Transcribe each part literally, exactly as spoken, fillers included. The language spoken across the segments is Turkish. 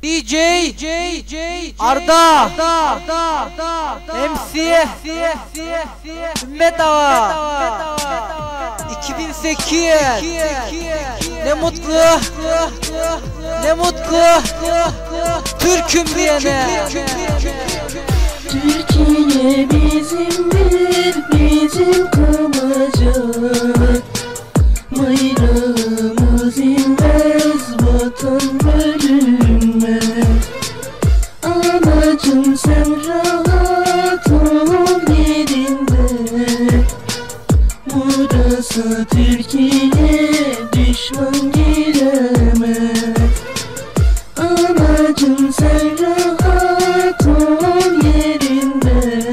D J Arda M C Ümmet Ağa iki bin sekiz. Ne mutlu, ne mutlu Türk'üm diyene. Türkiye bizimdir, bizim kalacak. Bayrağımız inmez, vatan bölünmez. Anacım sen rahat ol yerinde. Burası Türkiye, düşman giremez. Anacım sen rahat ol yerinde.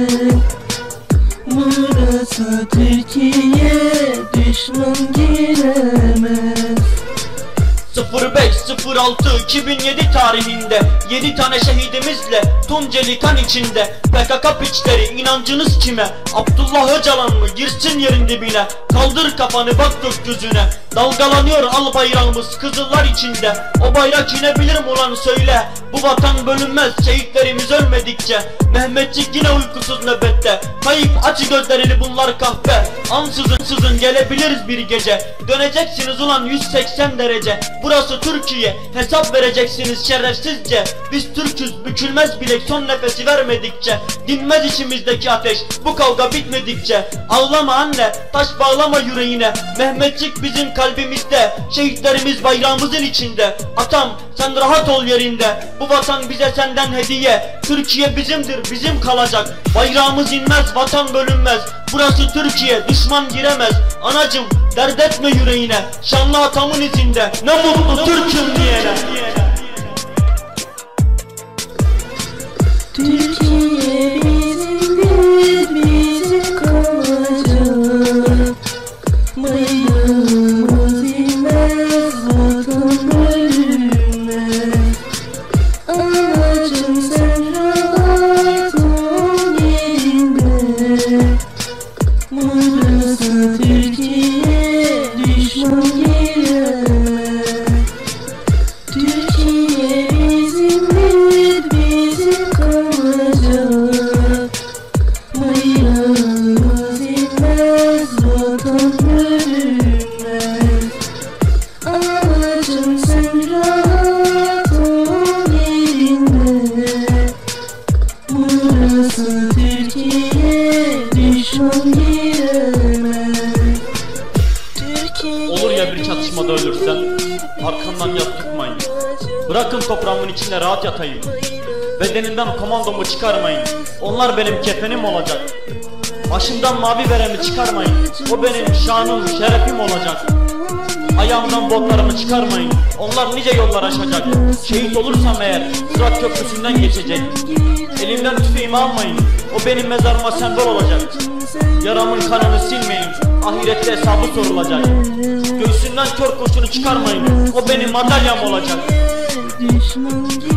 Burası Türkiye, düşman giremez. sıfır beş sıfır altı iki bin yedi tarihinde yedi tane şehidimizle Tunceli kan içinde. P K K piçleri inancınız kime? Abdullah Öcalan mı girsin yerin dibine? Kaldır kafanı bak gökyüzüne. Dalgalanıyor al bayrağımız kızıllar içinde. O bayrak inebilir mi ulan söyle? Bu vatan bölünmez şehitlerimiz ölmedikçe. Mehmetçik yine uykusuz nöbette. Kayıp aç gözlerini bunlar kahpe. Ansızın sızın gelebiliriz bir gece. Döneceksiniz ulan yüz seksen derece. Burası Türkiye, hesap vereceksiniz şerefsizce. Biz Türk'üz, bükülmez bilek son nefesi vermedikçe. Dinmez içimizdeki ateş, bu kavga bitmedikçe. Ağlama anne, taş bağlama yüreğine. Mehmetçik bizim kalbimizde, şehitlerimiz bayrağımızın içinde. Atam sen rahat ol yerinde, bu vatan bize senden hediye. Türkiye bizimdir, bizim kalacak. Bayrağımız inmez, vatan bölünmez. Burası Türkiye, düşman giremez. Anacım dert etme yüreğine, şanlı atamın izinde. Ne mutlu Türk'üm diyene. Türkiye bizimdir, bizim kalacak. Bayrağımız inmez, vatan bölünmez. Anacım sen rahat ol yerinde. Burası Türkiye, düşman giremez. Türkiye bizimdir, bizim kalacak. Bayrağımız inmez, vatan bölünmez. Anacım sen rahat ol yerinde. Burası Türkiye, düşman giremez. Türkiye Olur ya bir çatışmada ölürsen, arkamdan yat tutmayın. Bırakın toprağımın içinde rahat yatayım. Bedeninden komandomu çıkarmayın. Onlar benim kefenim olacak. Başımdan mavi beremi çıkarmayın. O benim şanım, şerefim olacak. Ayağımdan botlarımı çıkarmayın. Onlar nice yollar aşacak. Şehit olursam eğer Sırat Köprüsü'nden geçecek. Elimden tüfeğimi almayın. O benim mezarıma sembol olacak. Yaramın kanını silmeyin. Ahirette hesabı sorulacak. Göğsünden kör kurşunu çıkarmayın. O benim madalyam olacak. düşman